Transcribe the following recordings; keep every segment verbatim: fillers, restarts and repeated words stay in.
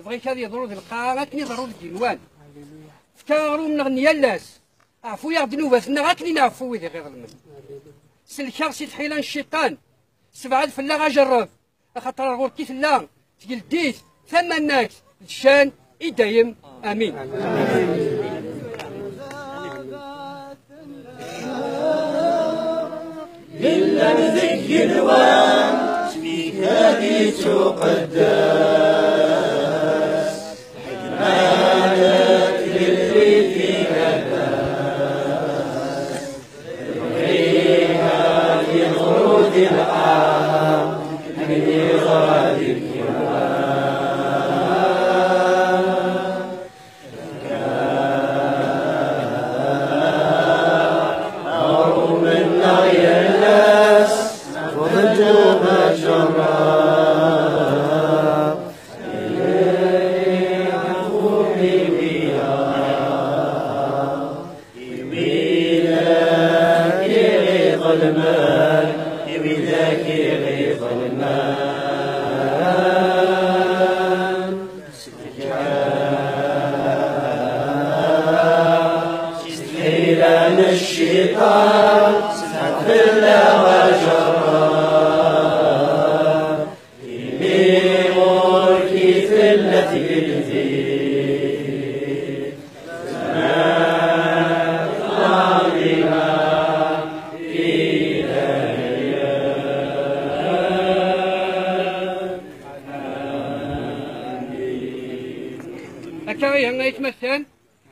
بغيت هذه يضروا ذي القاعة غاكني يضروا الدينوان فكارو من غنيا الناس عفو يا ذنوباتنا غاكني نعفو ذي غير المن سلكار سي تحيلان الشيطان سبعة الفلا غاجرب خاطر غور كيف لا تجلديت ثمناك الشان إدايم آمين, آمين. إلا نذكي الوان فيك هذه تقدس حكمانك للريف كداس تبغيها في ورود العام من إغراض الكوان أمر من نغي الناس وضجوب الجراب إليه عفوي بها يمينك يغيظ المال يمينك يغيظ المال سجحيلان الشيطان بالله وجراب يميمون كيف التي بالذيب زمان ظالمة في ليالي أكاوي هنا يتمثل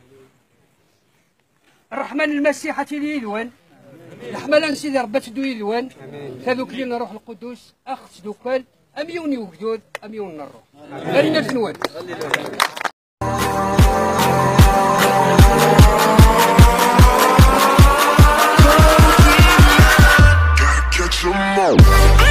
الرحمن المسيحة ليلوان الحملان سيدي ربي تدوي الوان هذوك لينا روح القدوس اخ دوكال اميوني وجدود اميون الروح غير نوان